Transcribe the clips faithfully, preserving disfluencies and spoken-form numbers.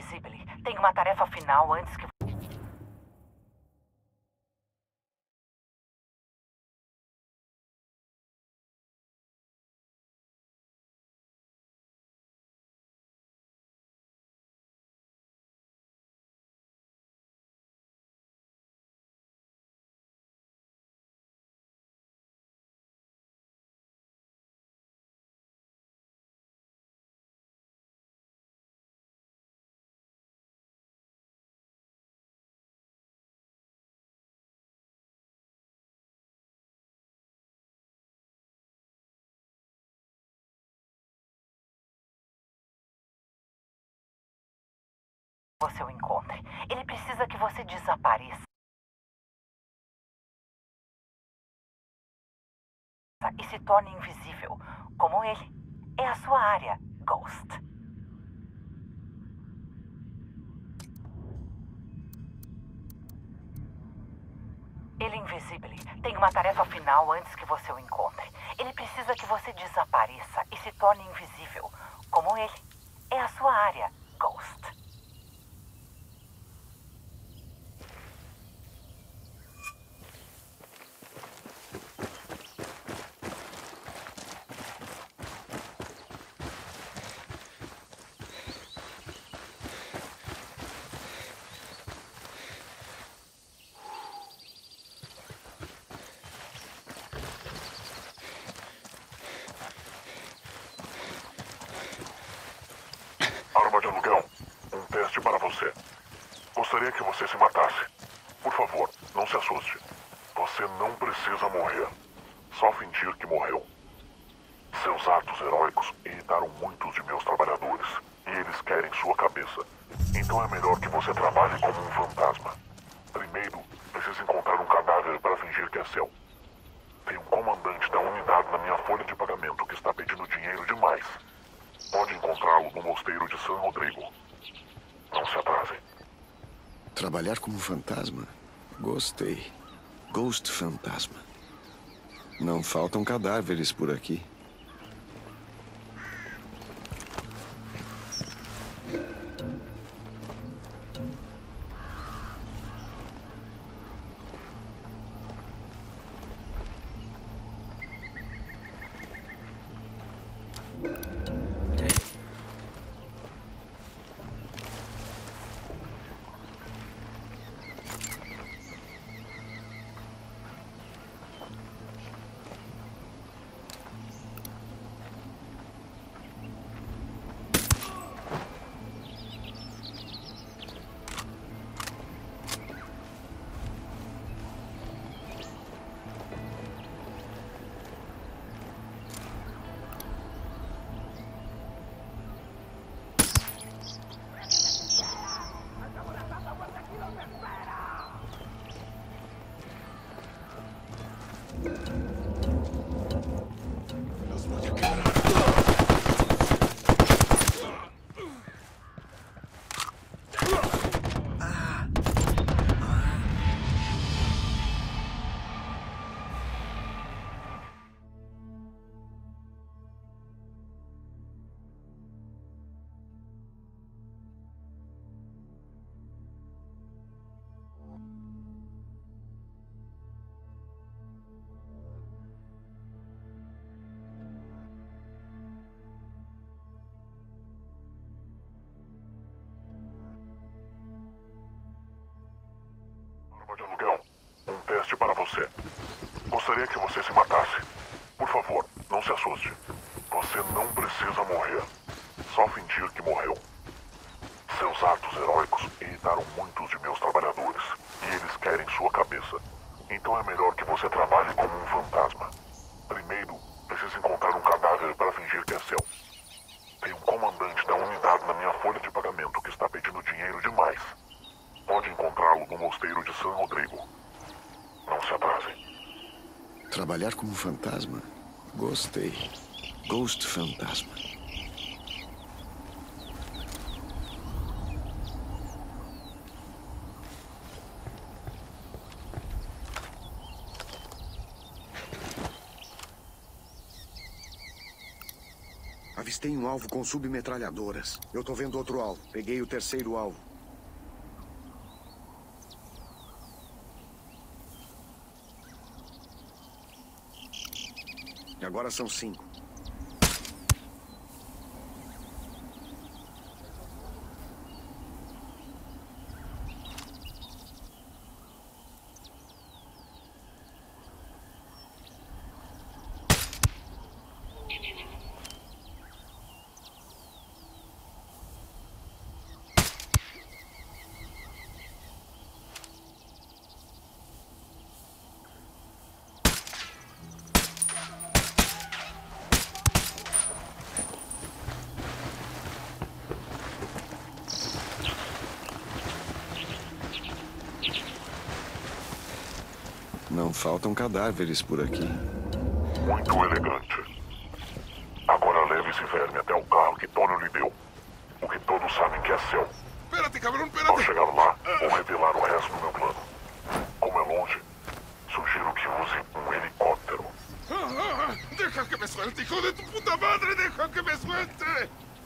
Invisible. Tem uma tarefa final antes que... você o encontre. Ele precisa que você desapareça e se torne invisível, como ele. É a sua área, Ghost. Ele Invisible tem uma tarefa final antes que você o encontre. Ele precisa que você desapareça e se torne invisível, como ele. É a sua área, Ghost. Arma de aluguel. Um teste para você. Gostaria que você se matasse. Por favor, não se assuste. Você não precisa morrer. Só fingir que morreu. Seus atos heróicos irritaram muitos de meus trabalhadores. E eles querem sua cabeça. Então é melhor que você trabalhe como um fantasma. Primeiro, precisa encontrar um cadáver para fingir que é seu. Tem um comandante da unidade na minha folha de pagamento que está pedindo dinheiro demais. Pode encontrá-lo no mosteiro de San Rodrigo. Não se atrase. Trabalhar como fantasma? Gostei. Ghost fantasma. Não faltam cadáveres por aqui. Arma de aluguel. Um teste para você. Gostaria que você se matasse. Por favor, não se assuste. Você não precisa morrer. Só fingir que morreu. Seus atos heróicos irritaram muitos de meus trabalhadores. E eles querem sua cabeça. Então é melhor que você trabalhe como um fantasma. Primeiro, precisa encontrar um cadáver para fingir que é seu. Tem um comandante da unidade na minha folha de pagamento que está pedindo dinheiro demais. Pode encontrá-lo no mosteiro de San Rodrigo. Não se atrase. Trabalhar como fantasma? Gostei. Ghost fantasma. Avistei um alvo com submetralhadoras. Eu tô vendo outro alvo. Peguei o terceiro alvo. E agora são cinco. Não faltam cadáveres por aqui. Muito elegante. Agora leve esse verme até o carro que Tônio lhe deu. O que todos sabem que é seu. Espérate, cabrón, Ao espérate. chegar lá, vou revelar o resto do meu plano. Como é longe, sugiro que use um helicóptero. Ah, ah, ah, deja que me suelte, hijo de tu puta madre, deja que me suelte.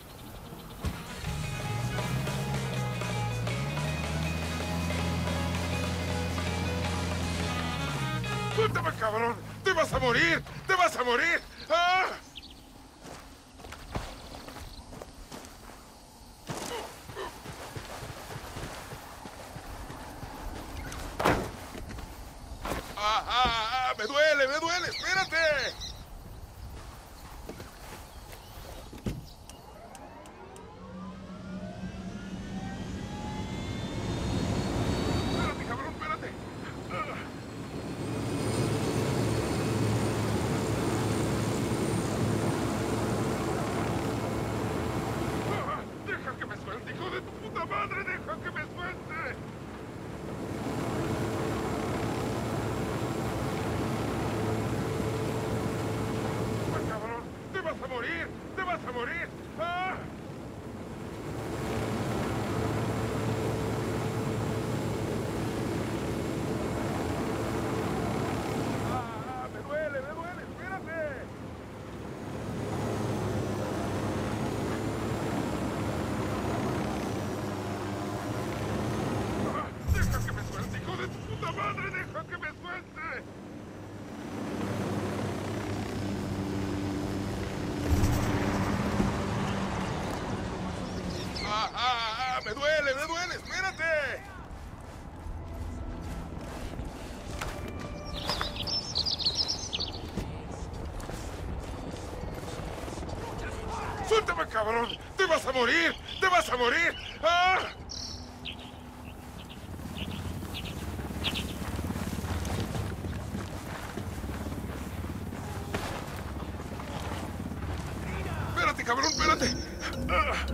Suéltame, cabrón. Te vas a morir, te vas a morir. ¡Ah! ¡Ah, ah, ah! ¡Me duele, me duele! ¡Espérate! Espérate, cabrón, espérate. Ah. Ah, ¡deja que me suelte, hijo de tu puta madre! ¡Deja que me suelte! ¡Ah, cabrón! ¡Te vas a morir! ¡Te vas a morir! ¡Ah! ¡Ah! ¡Me duele, me duele! ¡Espérate! ¡Ah! ¡Deja que me suelte, hijo de tu puta madre! ¡Deja que me suelte! ¡Ah, ah, ah! ¡Me duele, me duele! ¡Espérate! ¡Suéltame, cabrón! ¡Te vas a morir! ¡Te vas a morir! ¡Ah! ¡Espérate, cabrón! ¡Espérate! ¡Ah!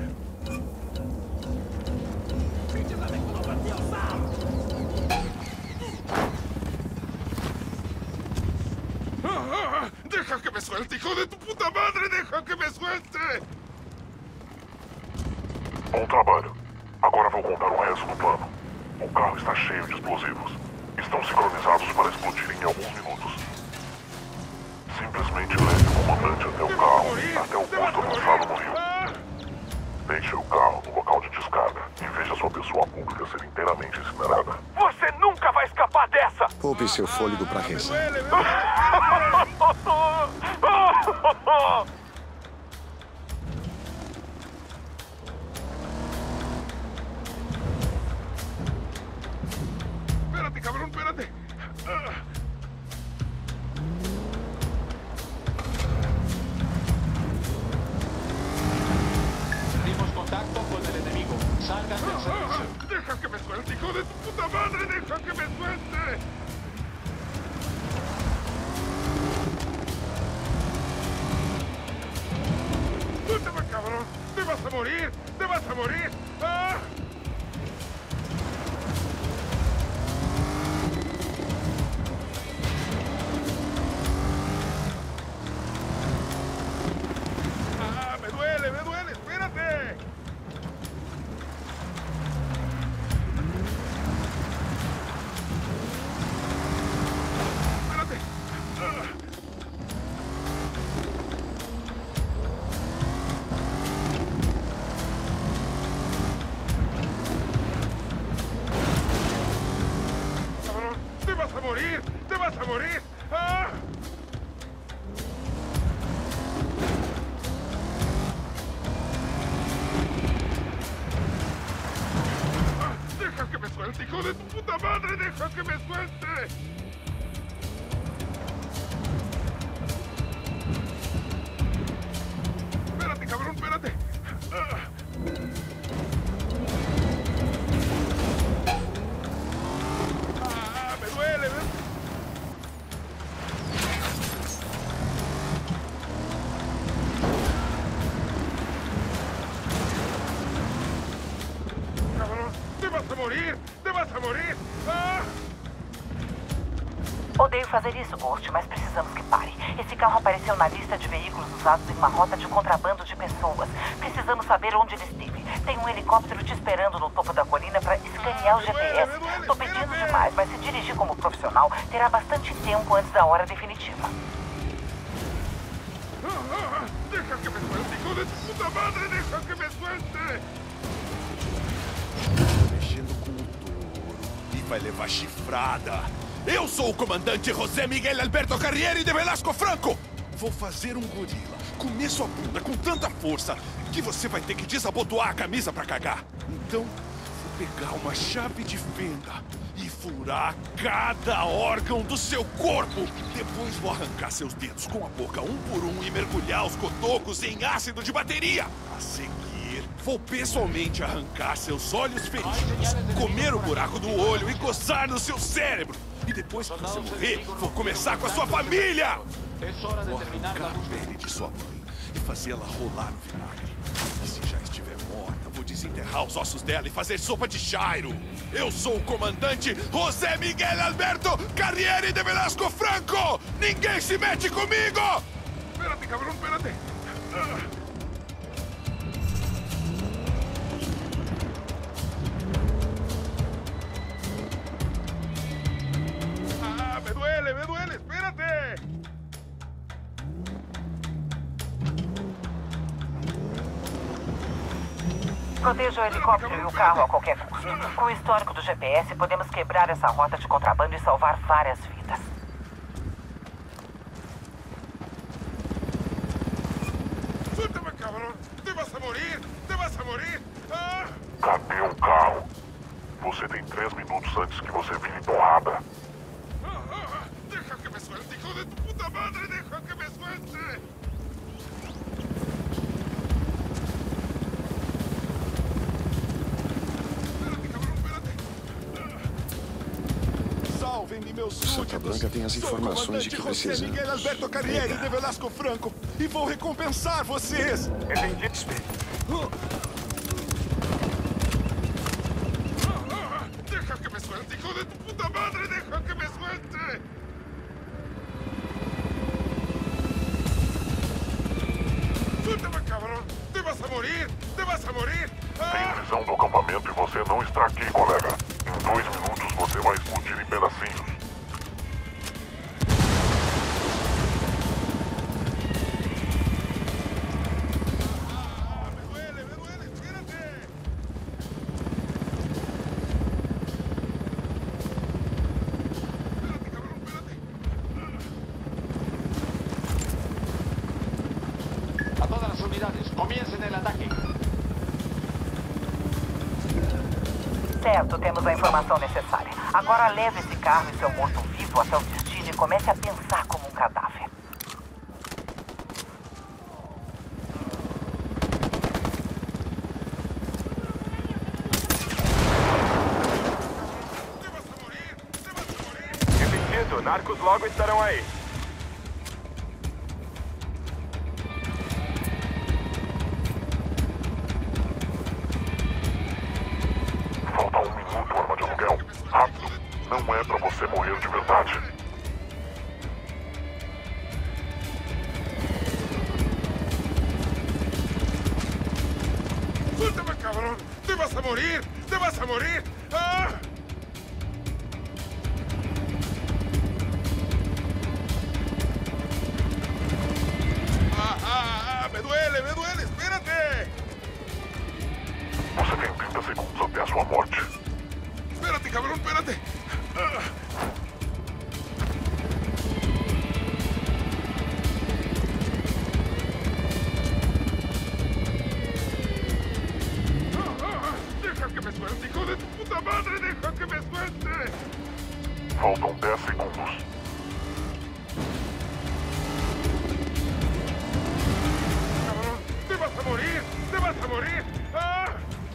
¡Ah, ah! ¡Deja que me suelte, hijo de tu puta madre! ¡Deja que me suelte! Bom trabalho. Agora vou contar o resto do plano. O carro está cheio de explosivos. Estão sincronizados para explodir em alguns minutos. Simplesmente leve o comandante até o ¡Te vas a carro, morir! até o ¡Te vas posto a morir! avançado no rio. ¡Ah! Deixe o carro no local de descarga e veja sua pessoa pública ser inteiramente incinerada. Você nunca vai escapar dessa! Poupe seu fôlego pra ¡Ah, me rezar. duele, me duele! ¡Espérate, cabrón! ¡Espérate! ¡Ah! Perdimos contacto con el enemigo. Salgan del ¡Ah! servicio. ¡Deja que me suelte, hijo de tu puta madre! ¡Deja que me suelte! ¡Suéltame, cabrón! ¡Te vas a morir! ¡Te vas a morir! ¡Ah! ¡Ah! ¡Me duele, me duele! ¡Espérate! ¡Espérate! ¡Ah! hijo de tu puta madre! ¡Deja que me suelte! Espérate, cabrón, espérate. Ah. Ah, me duele, ¿ves? Cabrón, te vas a morir, te vas a morir. Ah. Odeio fazer isso, Ghost, mas precisamos que pare. Esse carro apareceu na lista de veículos usados em uma rota de contrabando de pessoas. Precisamos saber onde ele esteve. Tem um helicóptero te esperando no topo da colina para escanear o G P S. Tô pedindo demais, mas se dirigir como profissional, terá bastante tempo antes da hora definitiva. Ah, ah, deja que me suelte, hijo de tu puta madre, deja que me suelte. Mexendo com o touro e vai levar chifrada. Eu sou o comandante José Miguel Alberto Carriere de Velasco Franco! Vou fazer um gorila comer sua bunda com tanta força que você vai ter que desabotoar a camisa pra cagar. Então, vou pegar uma chave de fenda e furar cada órgão do seu corpo. Depois vou arrancar seus dedos com a boca um por um e mergulhar os cotocos em ácido de bateria. A seguir, vou pessoalmente arrancar seus olhos feridos, comer o buraco do olho e coçar no seu cérebro. E depois que você morrer, vou começar com a sua família! Vou arrancar a pele de sua mãe e fazê-la rolar no vinagre. E se já estiver morta, vou desenterrar os ossos dela e fazer sopa de chairo. Eu sou o comandante José Miguel Alberto Carriere de Velasco Franco! Ninguém se mete comigo! Espérate, cabrón, espérate. Ah. ¡Me duele, me duele! ¡Espérate! Proteja o helicóptero e o carro a qualquer custo. Com o histórico do G P S, podemos quebrar essa rota de contrabando e salvar várias vidas. ¡Suéltame, cabrón! ¡Te vas a morir! ¡Te vas a morir! Ah. Cadê o carro? Você tem três minutos antes que você vire porrada. ¡Deja que me suelte, hijo de tu puta madre! ¡Deja que me suelte! Espérate, cabrón, espérate. Salvem-me, meus Santa súditos. Blanca tem as informações de que Sou o comandante José precisamos. Miguel Alberto Carriere Legal. de Velasco Franco e vou recompensar vocês. Entendido. ¡Deja que me suelte, hijo de tu puta madre! ¡Deja que me suelte! ¡Suéltame, cabrón! ¡Te vas a morir! ¡Te vas a morir! Ah. Tem visão do acampamento e você não está aqui, colega. Em dois minutos você vai explodir em pedacinhos. ¡Me duele, me duele! ¡Espérate! ¡Espérate, cabrón, espérate! A todas las unidades, comiencen el ataque. Certo, temos a informação necessária. Agora leve esse carro e seu morto-vivo até o destino e comece a pensar como um cadáver. ¡Te vas a morir! ¡Te vas a morir! Entendido. Narcos logo estarão aí. Falta um minuto, arma de aluguel. Rápido. Não é pra você morrer de verdade. ¡Suéltame, cabrón! ¡Te vas a morir! ¡Te vas a morir! ¡Ah! ¡Ah, ah, ah! ¡Me duele, me duele! ¡Espérate! Você tem trinta segundos até a sua morte. ¡Espérate, cabrón! ¡Espérate! ¡Ah! ¡Deja que me suelte, hijo de tu puta madre! ¡Deja que me suelte! Faltam dez segundos. ¡Te vas a morir! ¡Te vas a morir! ¡Ah!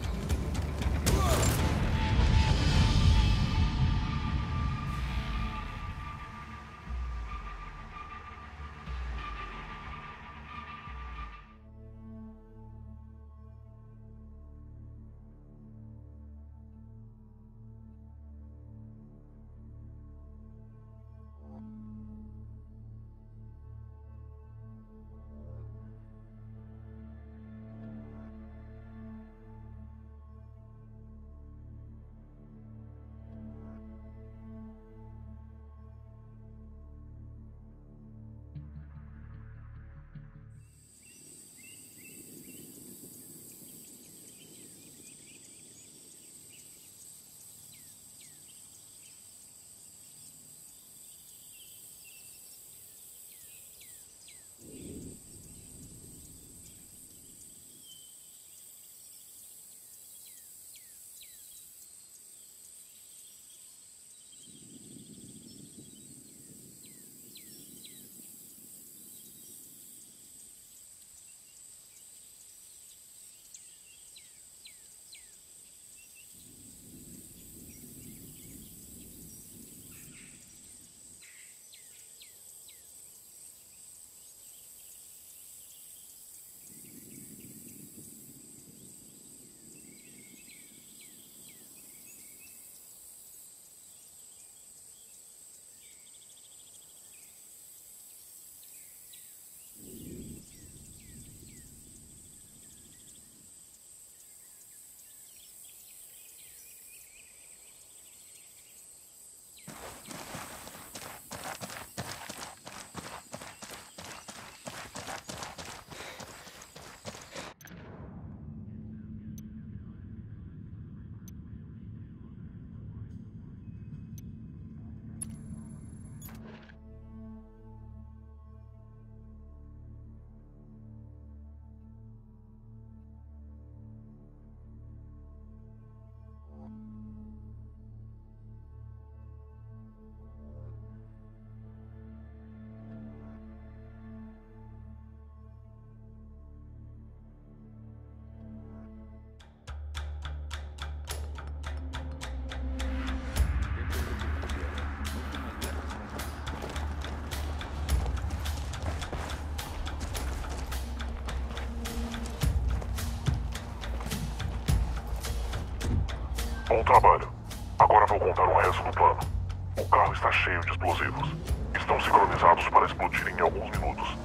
Bom trabalho. Agora vou contar o resto do plano. O carro está cheio de explosivos. Estão sincronizados para explodir em alguns minutos.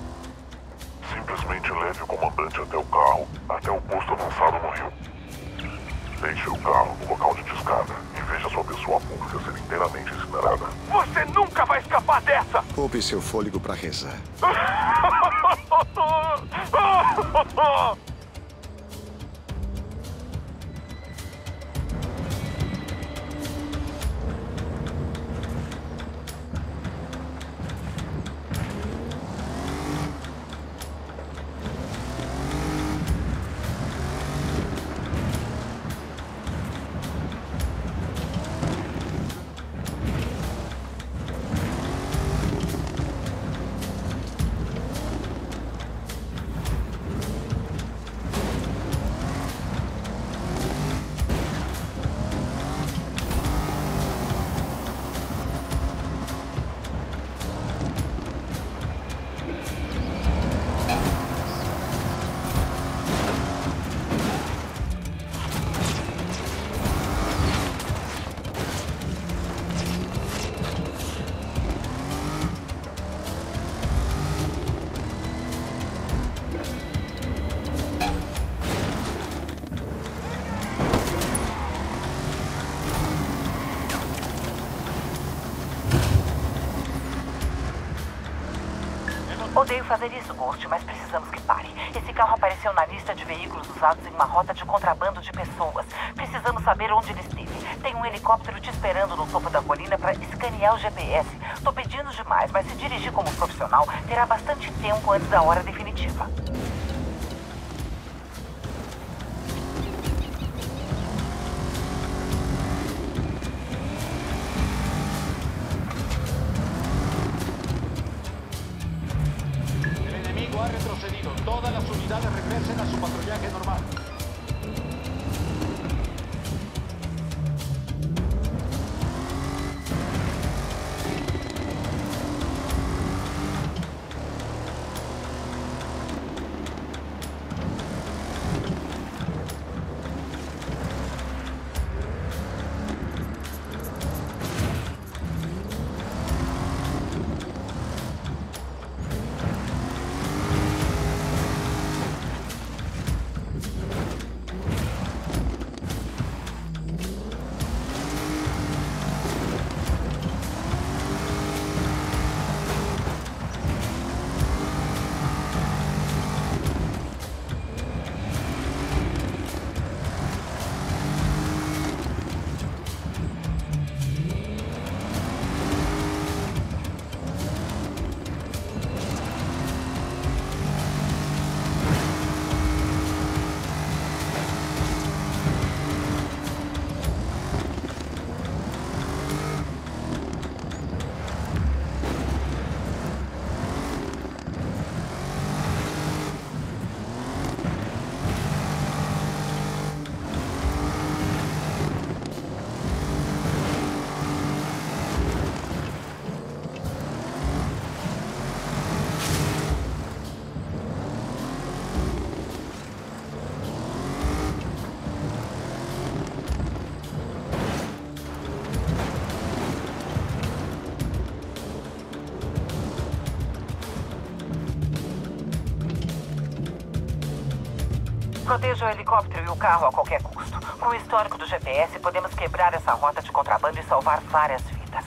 Simplesmente leve o comandante até o carro, até o posto avançado no rio. Deixe o carro no local de descarga e veja sua pessoa pública ser inteiramente incinerada. Você nunca vai escapar dessa! Poupe seu fôlego para rezar. Odeio fazer isso, Ghost, mas precisamos que pare. Esse carro apareceu na lista de veículos usados em uma rota de contrabando de pessoas. Precisamos saber onde ele esteve. Tem um helicóptero te esperando no topo da colina para escanear o G P S. Tô pedindo demais, mas se dirigir como profissional, terá bastante tempo antes da hora definitiva. enemigo ha retrocedido. Todas las unidades regresen a su patrullaje normal. Proteja o helicóptero e o carro a qualquer custo. Com o histórico do G P S, podemos quebrar essa rota de contrabando e salvar várias vidas.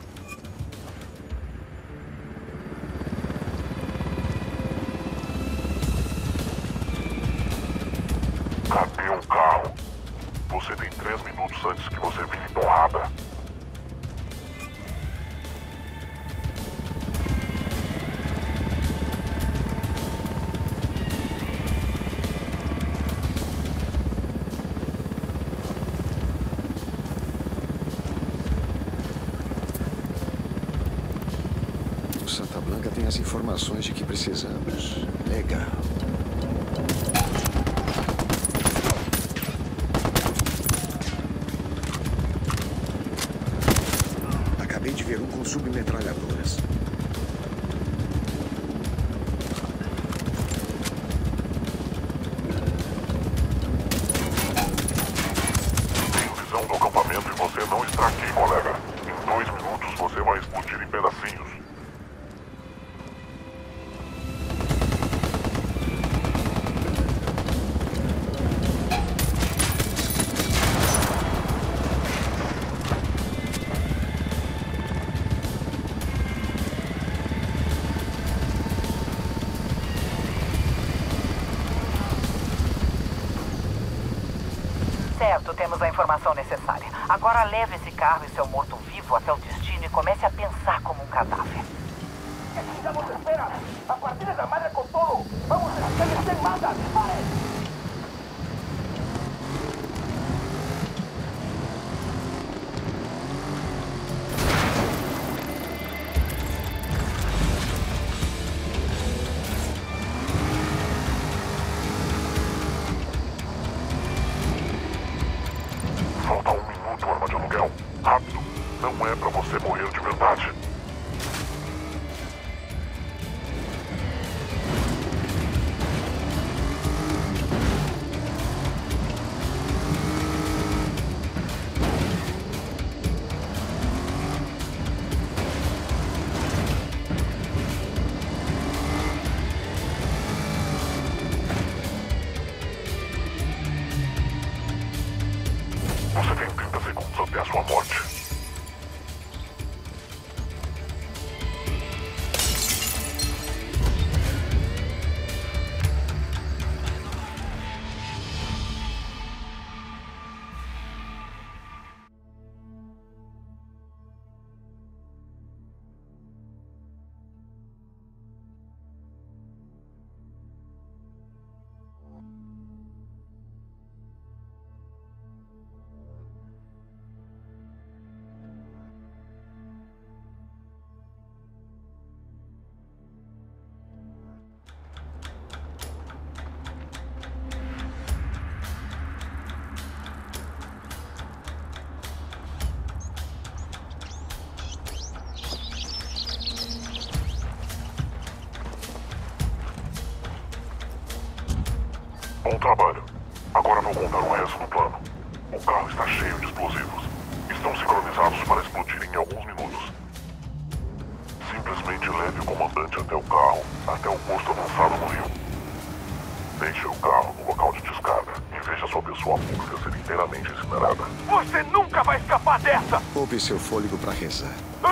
Cadê um carro? Você tem três minutos antes que você vire porrada. Santa Blanca tem as informações de que precisamos. Legal. Acabei de ver um com submetralhadoras. Tenho visão do acampamento e você não está aqui, colega. Em dois minutos você vai explodir em pedacinhos. Certo, temos a informação necessária. Agora leve esse carro e seu morto-vivo até o destino e comece a pensar como um cadáver. ¿Qué chingados esperan? ¡A partir de la madre con todo! ¡Vamos a la calle sin manda! ¡Disparen! Falta um minuto, arma de aluguel. Rápido. Não é pra você morrer de verdade. Bom trabalho. Agora vou contar o resto do plano. O carro está cheio de explosivos. Estão sincronizados para explodir em alguns minutos. Simplesmente leve o comandante até o carro, até o posto avançado no rio. Deixe o carro no local de descarga e veja sua pessoa pública ser inteiramente incinerada. Você nunca vai escapar dessa! Poupe seu fôlego para rezar.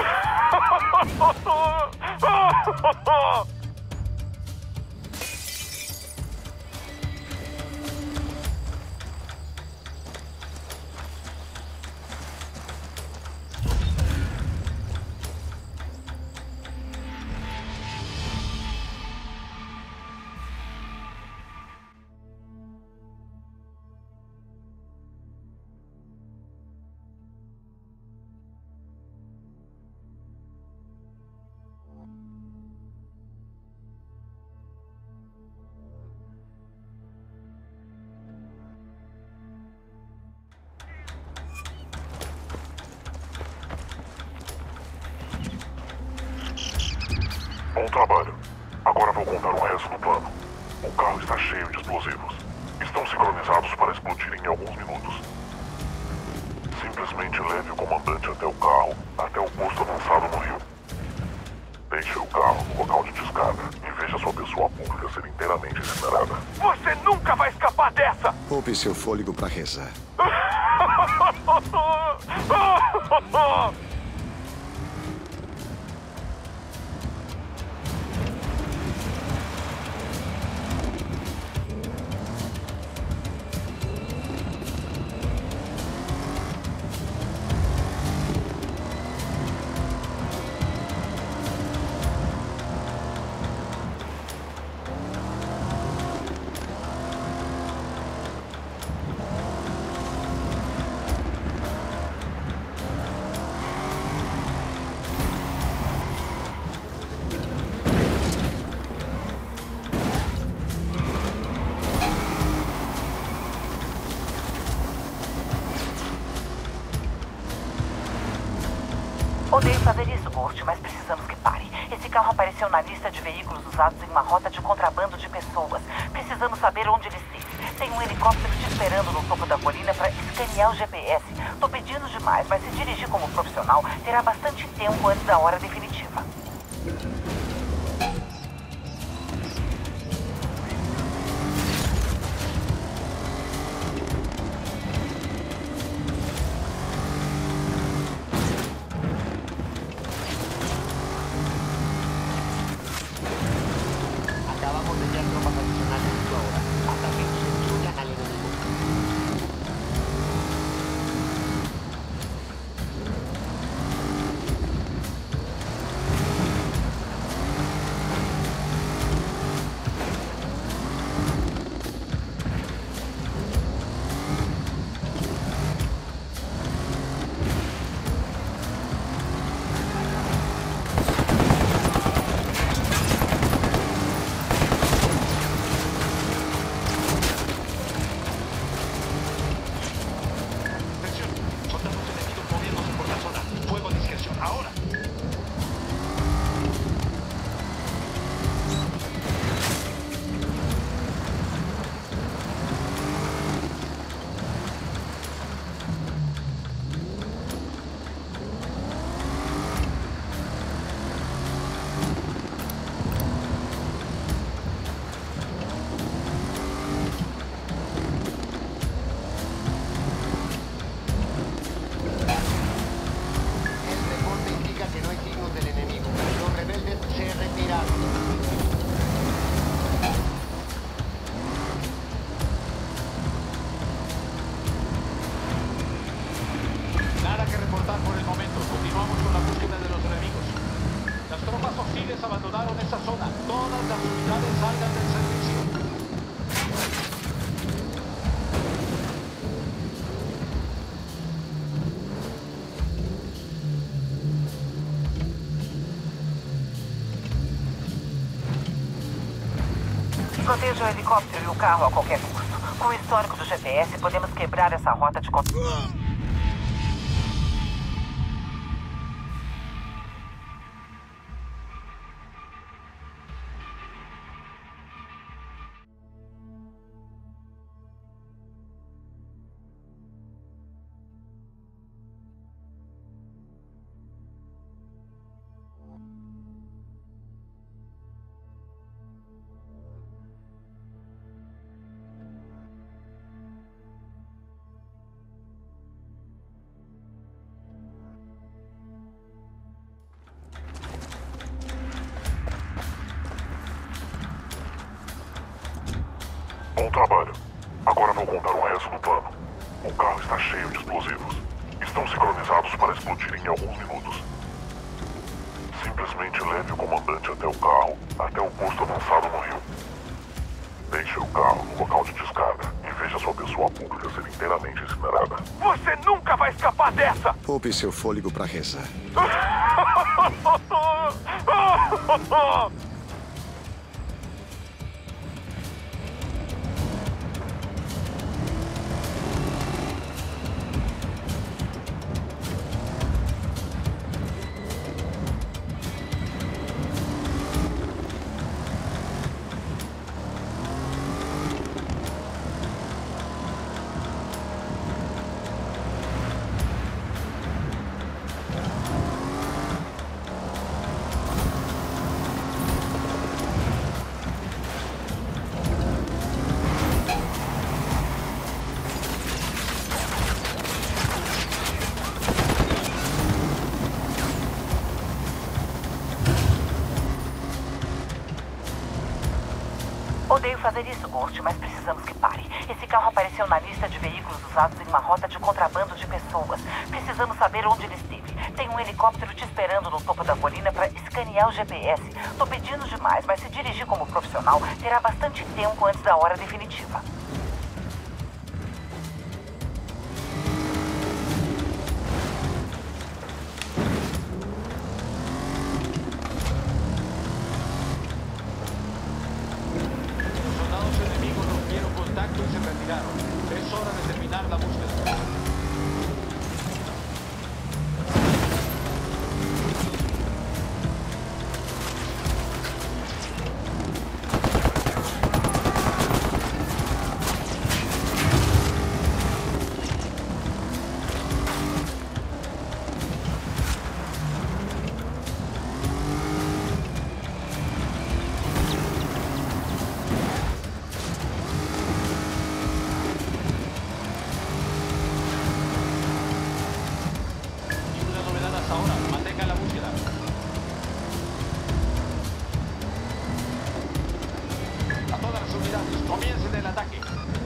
Bom trabalho. Agora vou contar o resto do plano. O carro está cheio de explosivos. Estão sincronizados para explodir em alguns minutos. Simplesmente leve o comandante até o carro, até o posto avançado no rio. Deixe o carro no local de descarga e veja sua pessoa pública ser inteiramente incinerada. Você nunca vai escapar dessa! Poupe seu fôlego para rezar. Odeio fazer isso, Ghost, mas precisamos que pare. Esse carro apareceu na lista de veículos usados em uma rota de contrabando de pessoas. Precisamos saber onde ele esteve. Tem um helicóptero te esperando no topo da colina para escanear o G P S. Tô pedindo demais, mas se dirigir como profissional, terá bastante tempo antes da hora definitiva. Proteja o helicóptero e o carro a qualquer custo. Com o histórico do G P S, podemos quebrar essa rota de contato. Bom trabalho. Agora vou contar o resto do plano. O carro está cheio de explosivos. Estão sincronizados para explodir em alguns minutos. Simplesmente leve o comandante até o carro, até o posto avançado no rio. Deixe o carro no local de descarga e veja sua pessoa pública ser inteiramente incinerada. Você nunca vai escapar dessa! Poupe seu fôlego para rezar. Odeio fazer isso, Ghost, mas precisamos que pare. Esse carro apareceu na lista de veículos usados em uma rota de contrabando de pessoas. Precisamos saber onde ele esteve. Tem um helicóptero te esperando no topo da colina para escanear o G P S. Tô pedindo demais, mas se dirigir como profissional, terá bastante tempo antes da hora definitiva. Es hora de terminar la búsqueda. Comiencen el ataque.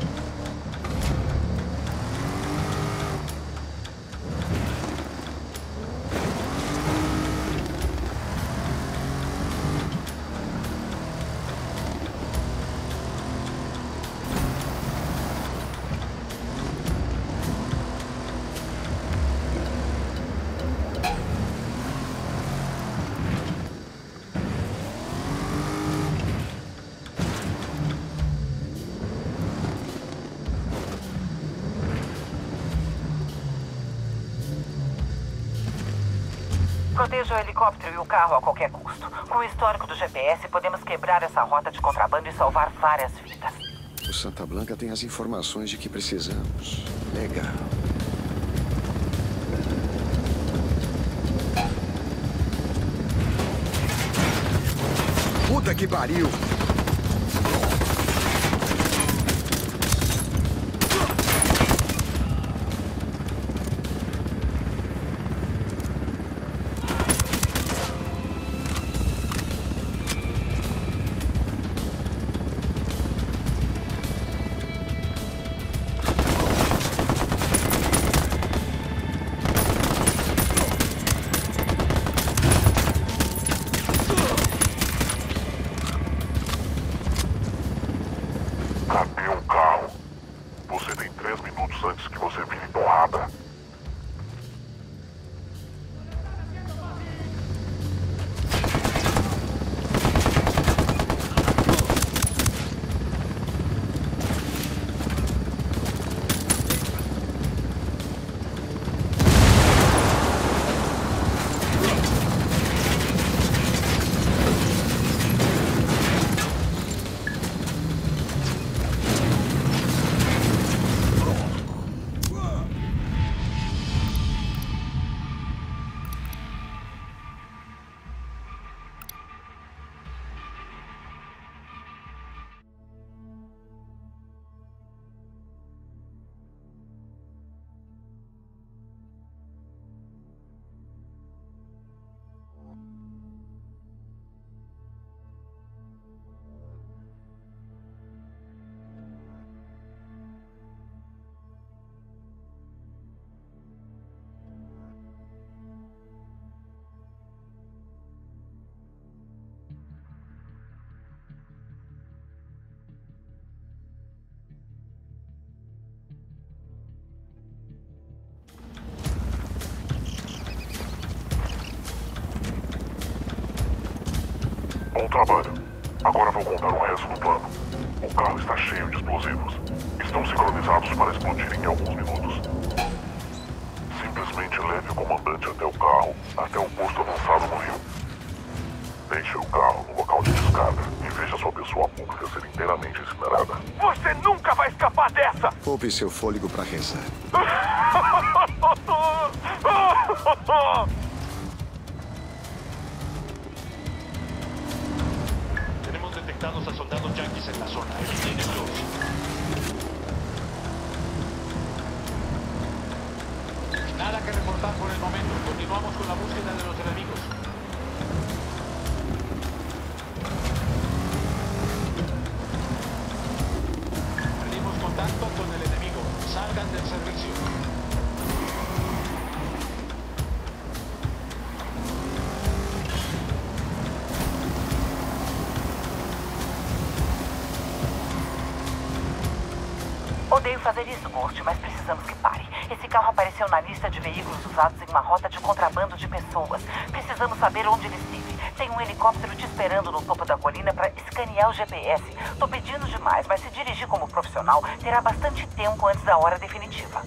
Proteja o helicóptero e o carro a qualquer custo. Com o histórico do G P S, podemos quebrar essa rota de contrabando e salvar várias vidas. O Santa Blanca tem as informações de que precisamos. Legal. Puta que pariu! Cadê o carro? Você tem três minutos antes que você vire porrada. trabalho. Agora vou contar o resto do plano. O carro está cheio de explosivos. Estão sincronizados para explodir em alguns minutos. Simplesmente leve o comandante até o carro, até o posto avançado no rio. Deixe o carro no local de descarga e veja sua pessoa pública ser inteiramente incinerada. Você nunca vai escapar dessa! Poupe seu fôlego para rezar. Tenemos detectados a soldados yanquis en la zona. Elimínenlos. Nada que reportar por el momento. Continuamos con la búsqueda de los enemigos. Perdimos contacto con el enemigo. Salgan del servicio. Odeio fazer isso, Ghost, mas precisamos que pare. Esse carro apareceu na lista de veículos usados em uma rota de contrabando de pessoas. Precisamos saber onde ele esteve. Tem um helicóptero te esperando no topo da colina para escanear o G P S. Tô pedindo demais, mas se dirigir como profissional, terá bastante tempo antes da hora definitiva.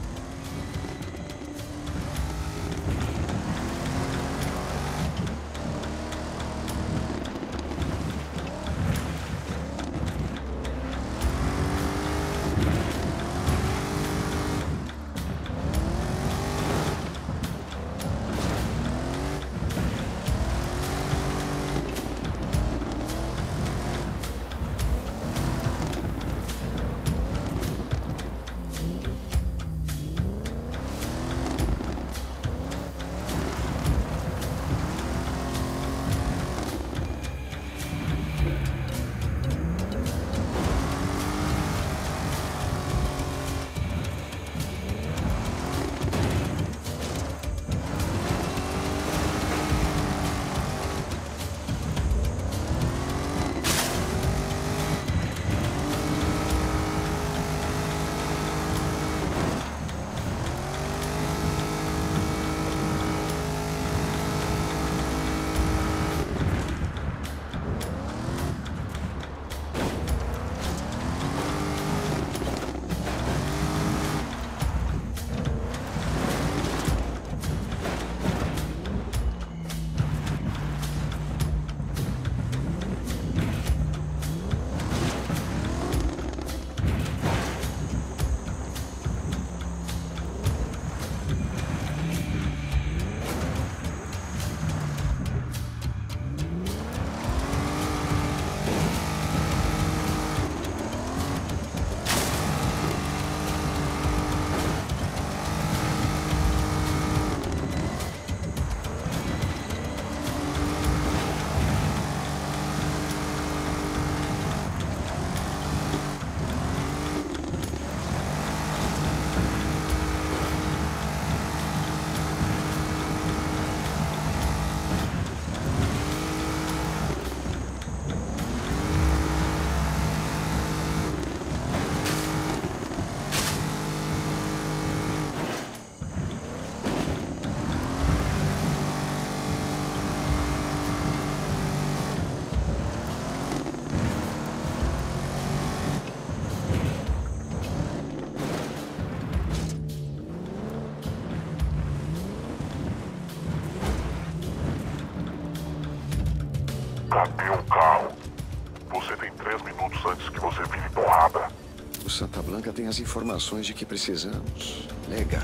Cadê o carro? Você tem três minutos antes que você vire porrada. O Santa Blanca tem as informações de que precisamos. Legal.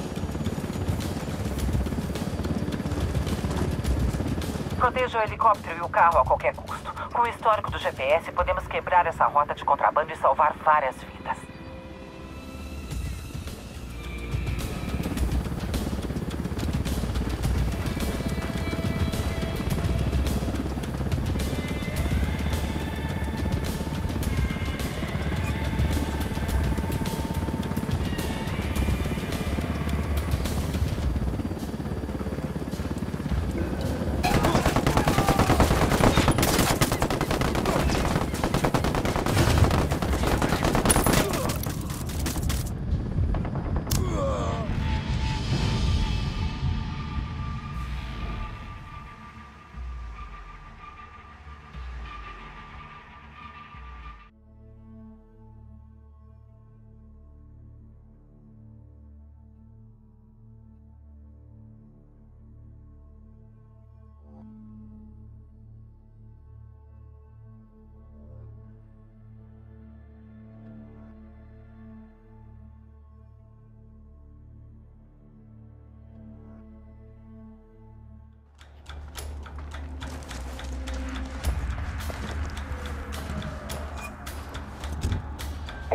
Proteja o helicóptero e o carro a qualquer custo. Com o histórico do G P S, podemos quebrar essa rota de contrabando e salvar várias vidas.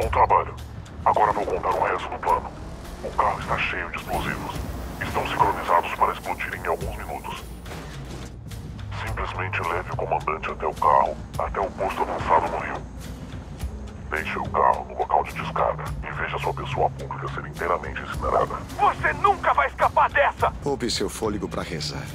Bom trabalho. Agora vou contar o resto do plano. O carro está cheio de explosivos. Estão sincronizados para explodir em alguns minutos. Simplesmente leve o comandante até o carro, até o posto avançado no rio. Deixe o carro no local de descarga e veja sua pessoa pública ser inteiramente incinerada. Você nunca vai escapar dessa! Poupe seu fôlego para rezar.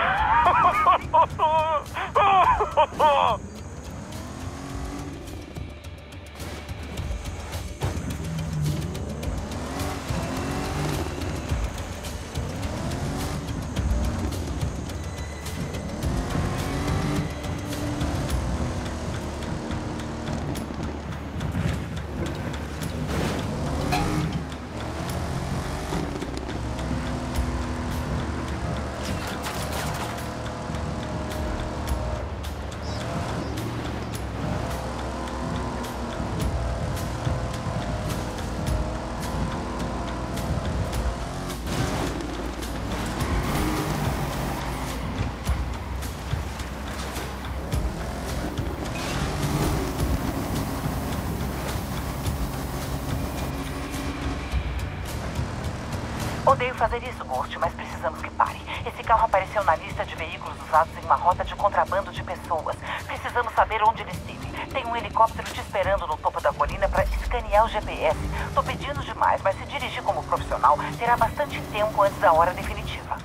Odeio fazer isso, Ghost, mas precisamos que pare. Esse carro apareceu na lista de veículos usados em uma rota de contrabando de pessoas. Precisamos saber onde ele esteve. Tem um helicóptero te esperando no topo da colina para escanear o G P S. Tô pedindo demais, mas se dirigir como profissional, terá bastante tempo antes da hora definitiva.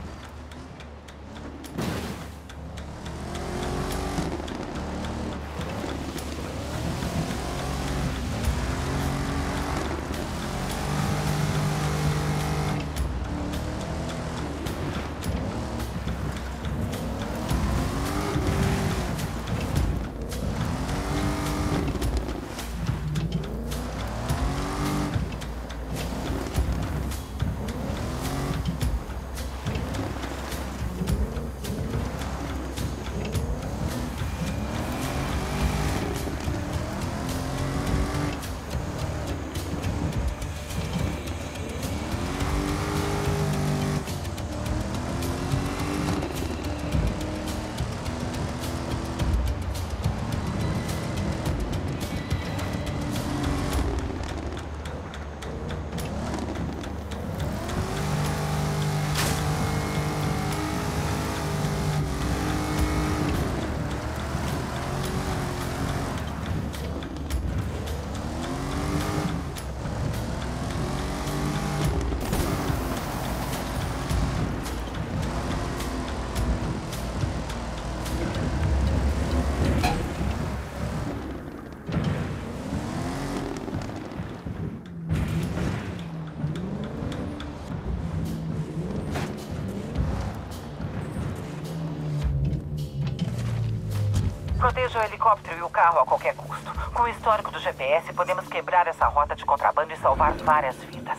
Proteja o helicóptero e o carro a qualquer custo. Com o histórico do G P S, podemos quebrar essa rota de contrabando e salvar várias vidas.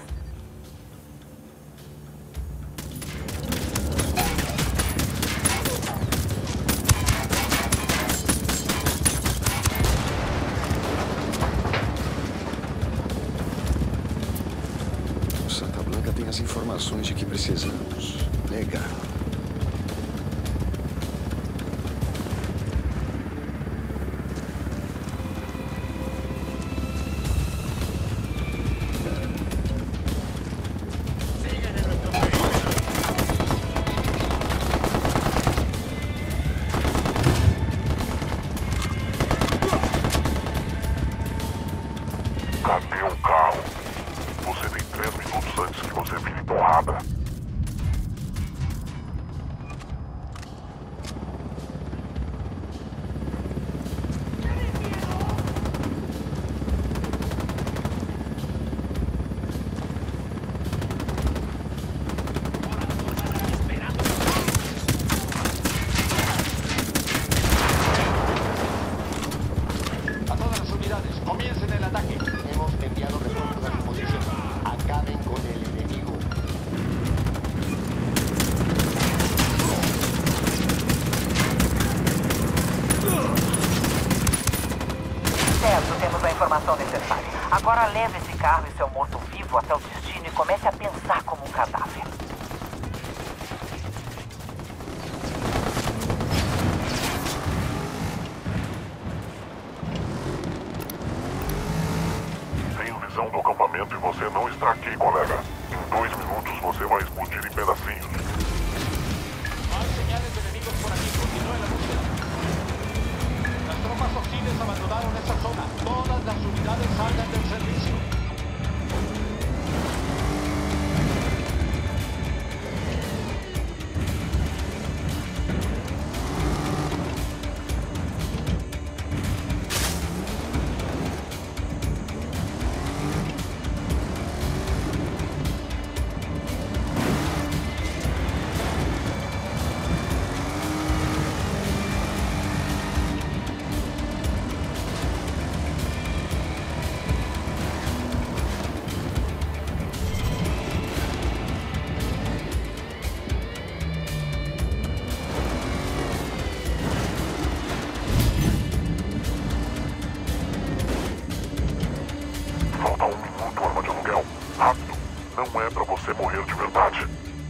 O Santa Blanca tem as informações de que precisamos. Legal. Cadê o carro? Você tem três minutos antes que você vire porrada. A todas las unidades, comiencen el ataque. Hemos enviado refuerzos a su posición. Acaben con el enemigo. Certo, temos a informação necessária. Agora leve esse carro e seu morto-vivo até o destino e comece a pensar como um cadáver. Tenho visão do acampamento e você não está aqui, colega. Em dois minutos você vai explodir em pedacinhos. No hay señales de enemigos por aquí. Continúe la búsqueda. Las tropas hostiles abandonaron esa zona. Todas las unidades salgan del servicio. Falta um minuto, arma de aluguel. Rápido. Não é pra você morrer de verdade.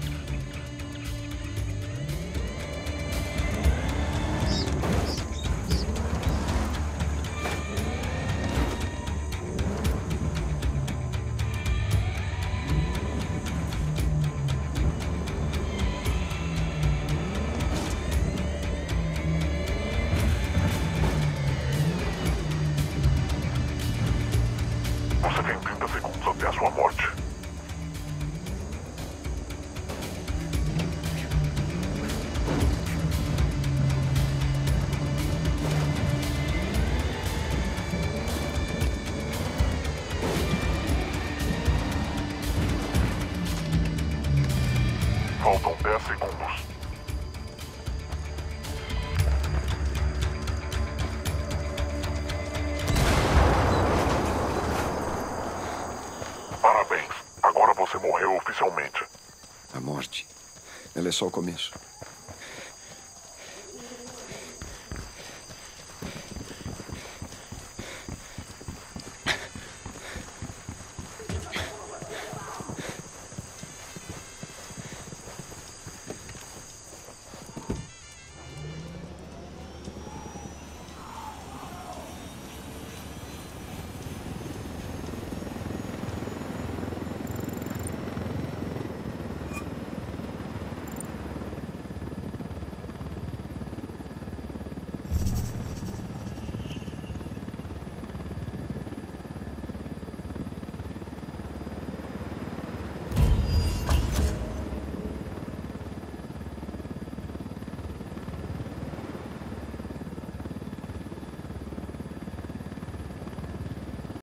Você tem trinta segundos até a sua morte. Faltam dez segundos. Parabéns. Agora você morreu oficialmente. A morte, ela é só o começo.